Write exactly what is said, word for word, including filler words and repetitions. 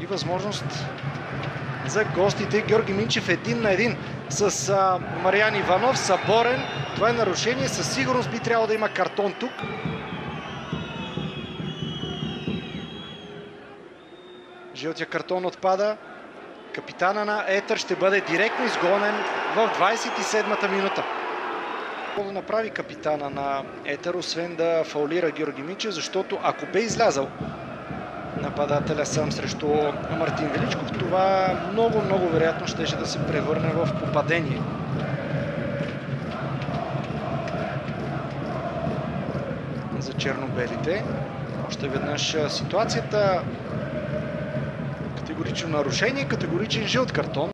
и възможност за гостите. Георги Минчев един на един с а, Мариан Иванов, съборен. Това е нарушение, със сигурност би трябвало да има картон тук. Жълтия картон отпада. Капитана на Етър ще бъде директно изгонен в двадесет и седмата минута. Какво да направи капитана на Етър, освен да фаулира Георги Минчев, защото ако бе излязал нападателя сам срещу Мартин Величков, това много, много вероятно щеше да се превърне в попадение. За черно-белите. Още веднъж ситуацията. Категорично нарушение, категоричен жълт картон.